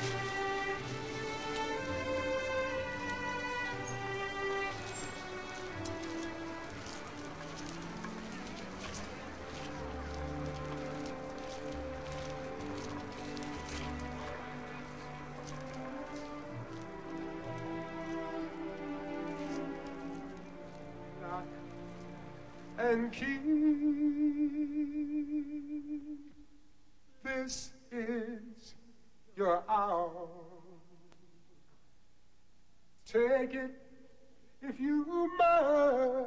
And key, this is your hour. Take it if you must.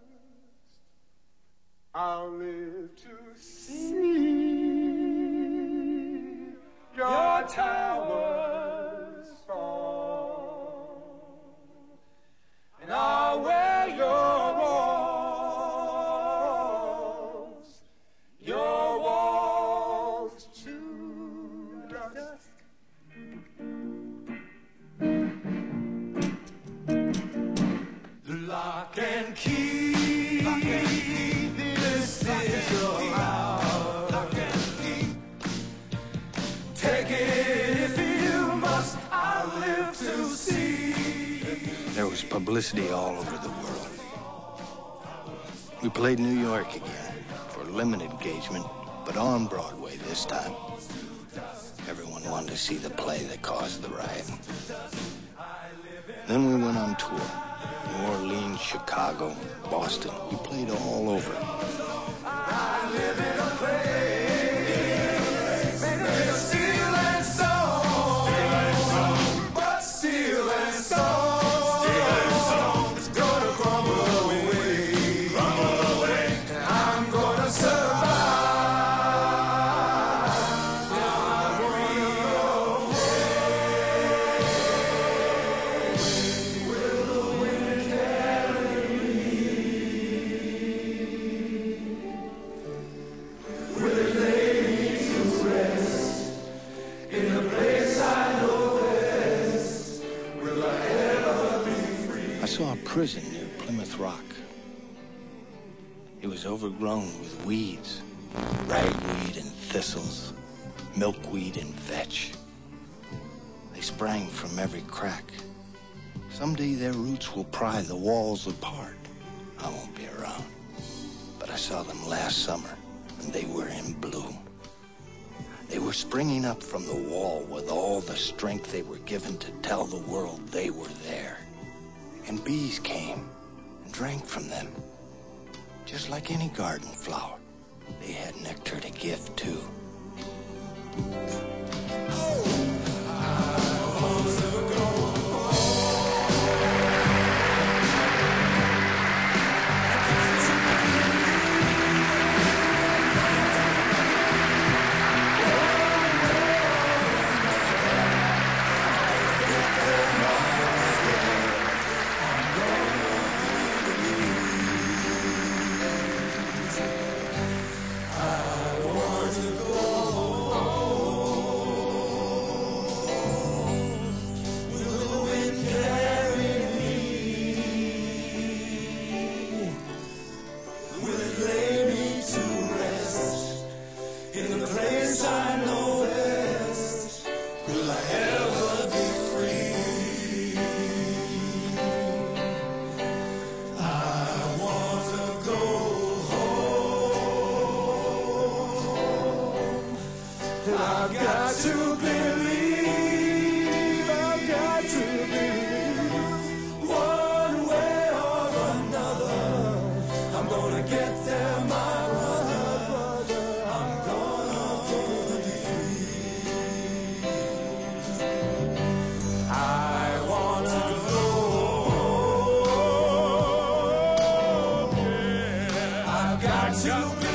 I'll live to see your towers fall, and I'll wear your walls to dust. Lock and key, this is your hour. Lock and key, take it if you must. I'll live to see. There was publicity all over the world. We played New York again for a limited engagement, but on Broadway this time. Everyone wanted to see the play that caused the riot. Then we went on tour. New Orleans, Chicago, Boston. We played all over. I live in a place made of steel and stone, but steel and stone, it's gonna crumble away, and I'm gonna survive. I'm gonna go will the wind carry me? Will it lay me to rest in the place I know best? Will I ever be free? I saw a prison near Plymouth Rock. It was overgrown with weeds, ragweed and thistles, milkweed and vetch. They sprang from every crack. Someday their roots will pry the walls apart. I won't be around. But I saw them last summer, and they were in bloom. They were springing up from the wall with all the strength they were given to tell the world they were there. And bees came and drank from them. Just like any garden flower, they had nectar to give too. I've got to believe, one way or another, I'm gonna get there, my brother, I'm gonna be free. I want to go, I've got to